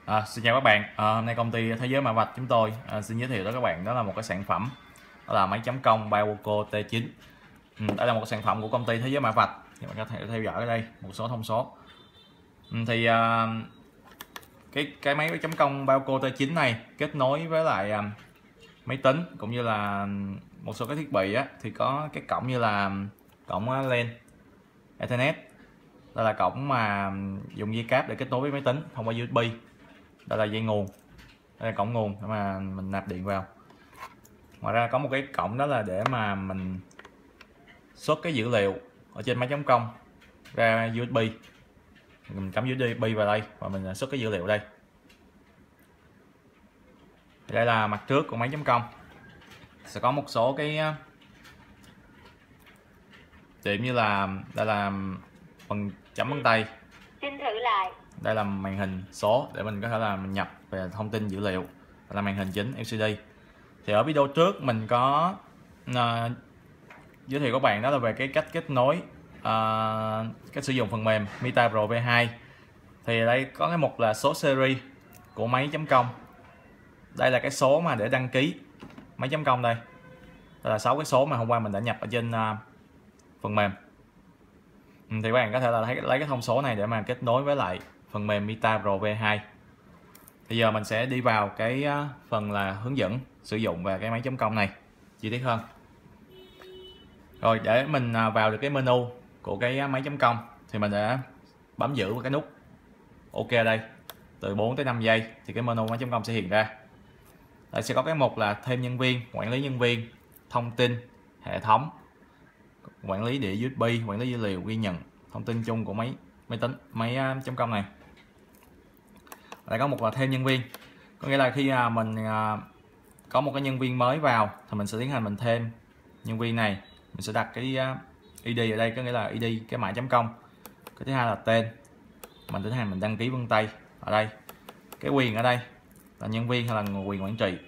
Xin chào các bạn. Hôm nay công ty Thế giới mã vạch chúng tôi xin giới thiệu tới các bạn đó là một cái sản phẩm, đó là máy chấm công Bioco T9. Đây là một sản phẩm của công ty Thế giới mã vạch. Các bạn có thể theo dõi ở đây một số thông số. Cái máy chấm công Bioco T9 này kết nối với lại máy tính cũng như là một số cái thiết bị thì có cái cổng như là cổng LAN, Ethernet. Đây là cổng mà dùng dây cáp để kết nối với máy tính thông qua USB. Đây là dây nguồn, đây là cổng nguồn để mà mình nạp điện vào. Ngoài ra có một cái cổng đó là để mà mình xuất cái dữ liệu ở trên máy chấm công ra USB. Mình cắm USB vào đây và mình xuất cái dữ liệu đây. Đây là mặt trước của máy chấm công, sẽ có một số cái điểm như là đây là phần chấm vân tay. Xin thử lại. Đây là màn hình số để mình có thể là mình nhập về thông tin dữ liệu. Đây là màn hình chính LCD. Thì ở video trước mình có giới thiệu các bạn đó là về cái cách kết nối, cách sử dụng phần mềm Mita Pro V2. Thì đây có cái mục là số series của máy chấm công. Đây là cái số mà để đăng ký máy chấm công đây. Đây là 6 cái số mà hôm qua mình đã nhập ở trên phần mềm. Thì các bạn có thể là lấy cái thông số này để mà kết nối với lại phần mềm Mita Pro V2. Bây giờ mình sẽ đi vào cái phần là hướng dẫn sử dụng về cái máy chấm công này chi tiết hơn. Rồi để mình vào được cái menu của cái máy chấm công thì mình đã bấm giữ vào cái nút OK đây. Từ 4 tới 5 giây thì cái menu máy chấm công sẽ hiện ra. Đây sẽ có cái mục là thêm nhân viên, quản lý nhân viên, thông tin, hệ thống, quản lý đĩa USB, quản lý dữ liệu, ghi nhận thông tin chung của máy chấm công này. Đây có một là thêm nhân viên, có nghĩa là khi mình có một cái nhân viên mới vào thì mình sẽ tiến hành mình thêm nhân viên này. Mình sẽ đặt cái ID ở đây, có nghĩa là ID cái mã chấm công. Cái thứ hai là tên, mình tiến hành mình đăng ký vân tay ở đây. Cái quyền ở đây là nhân viên hay là quyền quản trị.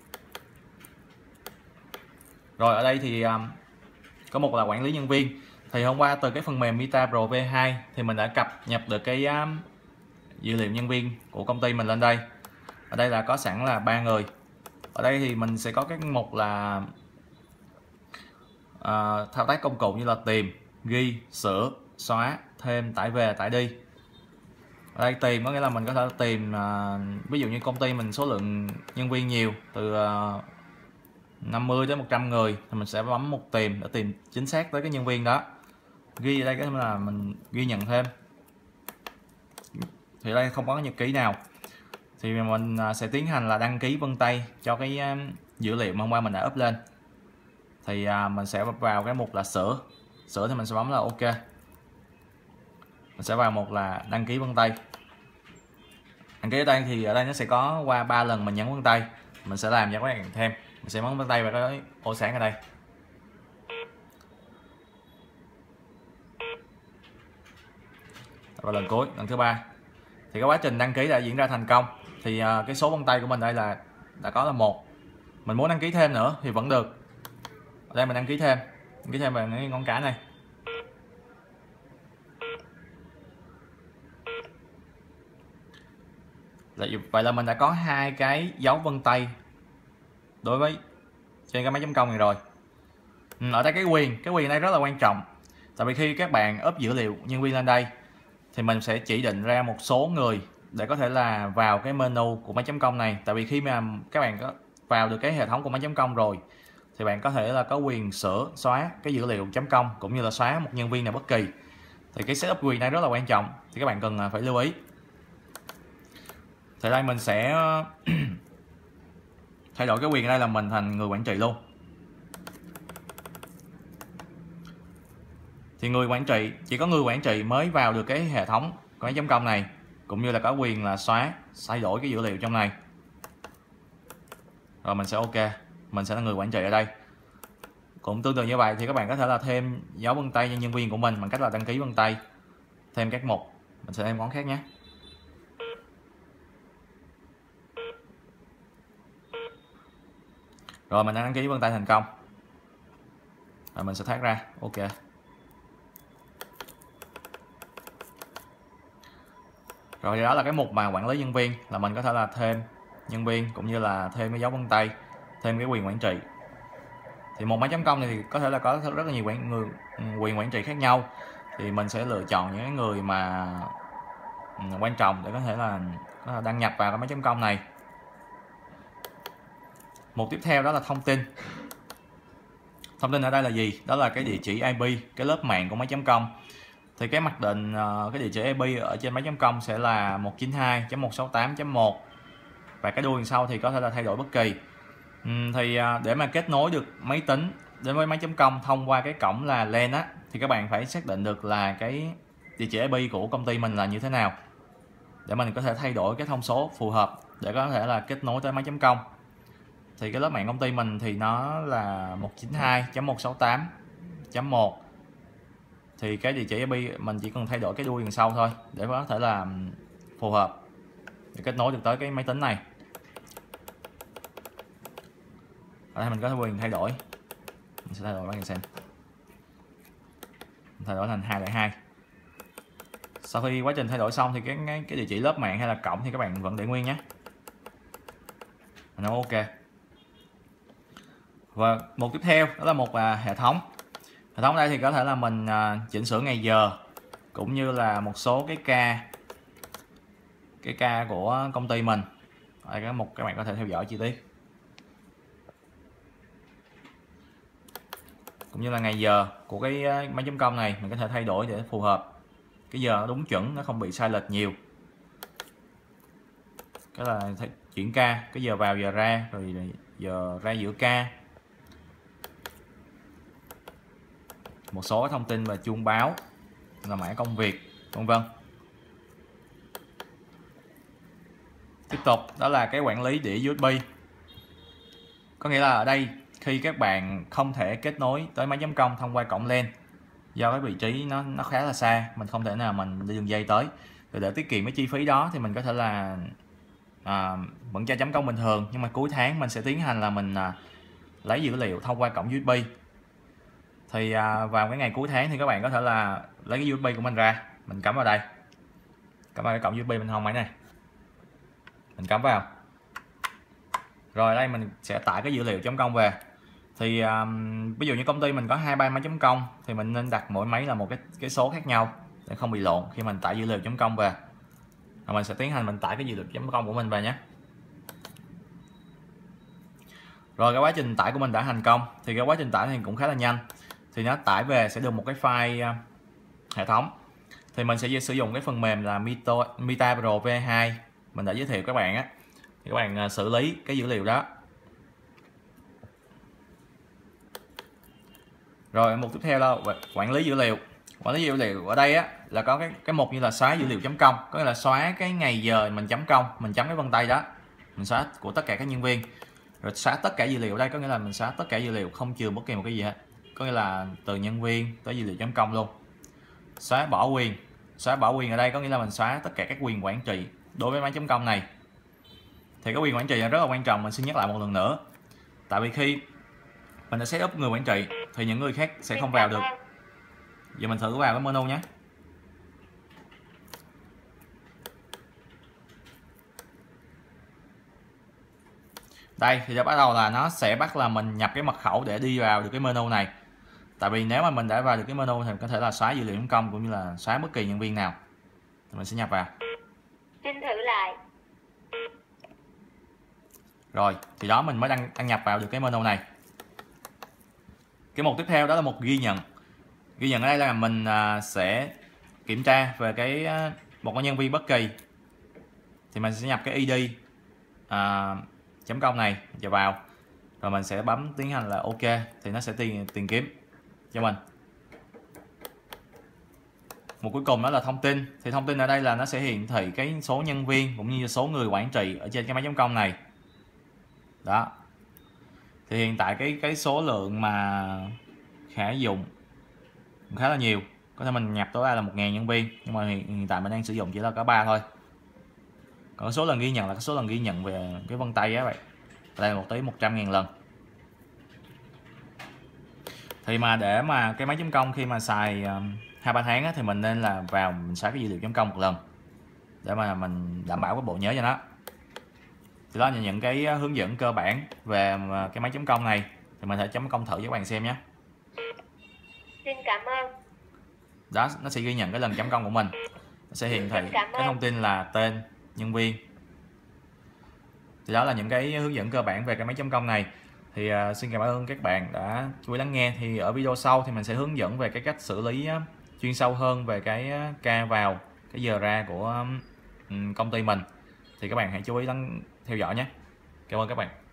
Rồi ở đây thì có một là quản lý nhân viên. Thì hôm qua từ cái phần mềm Mita Pro V2 thì mình đã cập nhập được cái dữ liệu nhân viên của công ty mình lên đây. Ở đây là có sẵn là 3 người. Ở đây thì mình sẽ có cái mục là thao tác công cụ như là tìm, ghi, sửa, xóa, thêm, tải về, tải đi. Ở đây tìm có nghĩa là mình có thể tìm ví dụ như công ty mình số lượng nhân viên nhiều, từ 50 đến 100 người thì mình sẽ bấm mục tìm để tìm chính xác tới cái nhân viên đó. Ghi ở đây cái là mình ghi nhận thêm. Thì đây không có nhật ký nào thì mình sẽ tiến hành là đăng ký vân tay cho cái dữ liệu mà hôm qua mình đã up lên. Thì mình sẽ vào cái mục là sửa thì mình sẽ bấm là OK. Mình sẽ vào mục là đăng ký vân tay. Đăng ký ở đây thì ở đây nó sẽ có qua 3 lần mình nhấn vân tay. Mình sẽ làm cho các bạn thêm. Mình sẽ bấm vân tay vào cái ô sáng ở đây. Và lần cuối, lần thứ 3 thì cái quá trình đăng ký đã diễn ra thành công. Thì cái số vân tay của mình đây là đã có là 1. Mình muốn đăng ký thêm nữa thì vẫn được. Ở đây mình đăng ký thêm vào cái ngón cái này. Vậy là mình đã có 2 cái dấu vân tay đối với trên cái máy chấm công này rồi. Ở đây cái quyền này rất là quan trọng. Tại vì khi các bạn up dữ liệu nhân viên lên đây thì mình sẽ chỉ định ra một số người để có thể là vào cái menu của máy chấm công này. Tại vì khi mà các bạn có vào được cái hệ thống của máy chấm công rồi thì bạn có thể là có quyền sửa, xóa cái dữ liệu chấm công cũng như là xóa một nhân viên nào bất kỳ. Thì cái setup quyền này rất là quan trọng thì các bạn cần phải lưu ý. Thì đây mình sẽ thay đổi cái quyền ở đây là mình thành người quản trị luôn. Thì người quản trị, chỉ có người quản trị mới vào được cái hệ thống của máy chấm công này, cũng như là có quyền là xóa, thay đổi cái dữ liệu trong này. Rồi mình sẽ OK, mình sẽ là người quản trị ở đây. Cũng tương tự như vậy thì các bạn có thể là thêm dấu vân tay cho nhân viên của mình bằng cách là đăng ký vân tay, thêm các mục. Mình sẽ thêm ngón khác nhé. Rồi mình đã đăng ký vân tay thành công. Rồi mình sẽ thoát ra OK. Rồi đó là cái mục mà quản lý nhân viên, là mình có thể là thêm nhân viên cũng như là thêm cái dấu vân tay, thêm cái quyền quản trị. Thì một máy chấm công thì có thể là có rất là nhiều quyền quản trị khác nhau, thì mình sẽ lựa chọn những người mà quan trọng để có thể là đăng nhập vào cái máy chấm công này. Mục tiếp theo đó là thông tin. Thông tin ở đây là gì? Đó là cái địa chỉ IP, cái lớp mạng của máy chấm công. Thì cái mặc định cái địa chỉ IP ở trên máy chấm công sẽ là 192.168.1, và cái đuôi sau thì có thể là thay đổi bất kỳ. Thì để mà kết nối được máy tính đến với máy chấm công thông qua cái cổng là LAN á, thì các bạn phải xác định được là cái địa chỉ IP của công ty mình là như thế nào, để mình có thể thay đổi cái thông số phù hợp để có thể là kết nối tới máy chấm công. Thì cái lớp mạng công ty mình thì nó là 192.168.1, thì cái địa chỉ IP mình chỉ cần thay đổi cái đuôi đằng sau thôi để có thể là phù hợp để kết nối được tới cái máy tính này. Ở đây mình có quyền thay đổi, mình sẽ thay đổi bạn xem, mình thay đổi thành 202. Sau khi quá trình thay đổi xong thì cái địa chỉ lớp mạng hay là cổng thì các bạn vẫn để nguyên nhé, nó ok. Và một tiếp theo đó là một hệ thống. Hệ thống đây thì có thể là mình chỉnh sửa ngày giờ cũng như là một số cái ca của công ty mình. Đây cái mục các bạn có thể theo dõi chi tiết, cũng như là ngày giờ của cái máy chấm công này mình có thể thay đổi để phù hợp cái giờ nó đúng chuẩn, nó không bị sai lệch nhiều. Cái là chuyển ca, cái giờ vào giờ ra, rồi giờ ra giữa ca, một số thông tin về chuông báo, là mã công việc, vân vân. Tiếp tục đó là cái quản lý đĩa USB. Có nghĩa là ở đây khi các bạn không thể kết nối tới máy chấm công thông qua cổng LAN, do cái vị trí nó khá là xa, mình không thể nào mình đi đường dây tới, rồi để tiết kiệm cái chi phí đó thì mình có thể là vẫn cho chấm công bình thường, nhưng mà cuối tháng mình sẽ tiến hành là mình lấy dữ liệu thông qua cổng USB. Thì vào cái ngày cuối tháng thì các bạn có thể là lấy cái USB của mình ra, mình cắm vào đây, cắm vào cái cổng USB bên hông máy này, mình cắm vào. Rồi đây mình sẽ tải cái dữ liệu chấm công về. Thì ví dụ như công ty mình có 2-3 máy chấm công thì mình nên đặt mỗi máy là một cái số khác nhau để không bị lộn khi mình tải dữ liệu chấm công về. Rồi mình sẽ tiến hành mình tải cái dữ liệu chấm công của mình về nhé. Rồi cái quá trình tải của mình đã thành công, thì cái quá trình tải này cũng khá là nhanh. Thì nó tải về sẽ được một cái file hệ thống. Thì mình sẽ sử dụng cái phần mềm là Mita Pro V2 mình đã giới thiệu các bạn á. Thì các bạn xử lý cái dữ liệu đó. Rồi mục tiếp theo là quản lý dữ liệu. Quản lý dữ liệu ở đây á là có cái mục như là xóa dữ liệu chấm công, có nghĩa là xóa cái ngày giờ mình chấm công, mình chấm cái vân tay đó, mình xóa của tất cả các nhân viên. Rồi xóa tất cả dữ liệu ở đây có nghĩa là mình xóa tất cả dữ liệu không chừa bất kỳ một cái gì hết, có nghĩa là từ nhân viên tới dữ liệu chấm công luôn. Xóa bỏ quyền ở đây có nghĩa là mình xóa tất cả các quyền quản trị đối với máy chấm công này. Thì cái quyền quản trị là rất là quan trọng, mình xin nhắc lại một lần nữa. Tại vì khi mình đã set up người quản trị thì những người khác sẽ không vào được. Giờ mình thử vào cái menu nhé. Đây thì đã bắt đầu là nó sẽ bắt là mình nhập cái mật khẩu để đi vào được cái menu này. Tại vì nếu mà mình đã vào được cái menu thì mình có thể là xóa dữ liệu chấm công cũng như là xóa bất kỳ nhân viên nào. Thì mình sẽ nhập vào. Xin thử lại. Rồi thì đó mình mới đăng nhập vào được cái menu này. Cái mục tiếp theo đó là một ghi nhận. Ghi nhận ở đây là mình sẽ kiểm tra về một con nhân viên bất kỳ. Thì mình sẽ nhập cái ID chấm công này và vào. Rồi mình sẽ bấm tiến hành là OK thì nó sẽ tìm kiếm cho mình. Một cuối cùng đó là thông tin. Thì thông tin ở đây là nó sẽ hiển thị cái số nhân viên cũng như số người quản trị ở trên cái máy chấm công này. Đó. Thì hiện tại cái số lượng mà khả dụng khá là nhiều, có thể mình nhập tối đa là 1.000 nhân viên, nhưng mà hiện tại mình đang sử dụng chỉ là có 3 thôi. Còn số lần ghi nhận là số lần ghi nhận về cái vân tay á vậy, đây là 100.000 lần. Thì mà để mà cái máy chấm công khi mà xài 2-3 tháng á, thì mình nên là vào mình xóa cái dữ liệu chấm công một lần. để mà mình đảm bảo cái bộ nhớ cho nó. Thì đó là những cái hướng dẫn cơ bản về cái máy chấm công này, thì mình thể chấm công thử với các bạn xem nhé. Xin cảm ơn. Đó, nó sẽ ghi nhận cái lần chấm công của mình, nó sẽ hiển thị cái thông tin là tên nhân viên. Thì đó là những cái hướng dẫn cơ bản về cái máy chấm công này. Thì xin cảm ơn các bạn đã chú ý lắng nghe. Thì ở video sau thì mình sẽ hướng dẫn về cái cách xử lý chuyên sâu hơn về cái ca vào, cái giờ ra của công ty mình. Thì các bạn hãy chú ý theo dõi nhé. Cảm ơn các bạn.